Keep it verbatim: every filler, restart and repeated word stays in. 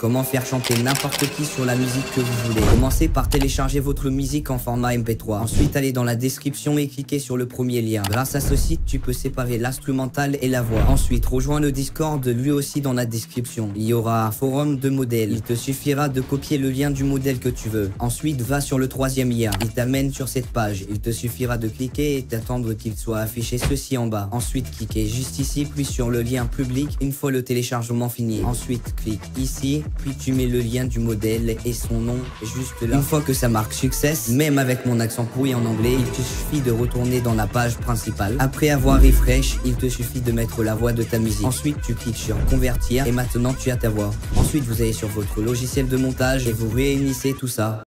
Comment faire chanter n'importe qui sur la musique que vous voulez. Commencez par télécharger votre musique en format M P trois. Ensuite, allez dans la description et cliquez sur le premier lien. Grâce à ce site, tu peux séparer l'instrumental et la voix. Ensuite, rejoins le Discord, lui aussi dans la description. Il y aura un forum de modèles. Il te suffira de copier le lien du modèle que tu veux. Ensuite, va sur le troisième lien. Il t'amène sur cette page. Il te suffira de cliquer et d'attendre qu'il soit affiché ceci en bas. Ensuite, cliquez juste ici, puis sur le lien public une fois le téléchargement fini. Ensuite, clique ici, puis tu mets le lien du modèle et son nom juste là. Une fois que ça marque success, même avec mon accent pourri en anglais, il te suffit de retourner dans la page principale. Après avoir refresh, il te suffit de mettre la voix de ta musique. Ensuite, tu cliques sur convertir et maintenant tu as ta voix. Ensuite, vous allez sur votre logiciel de montage et vous réunissez tout ça.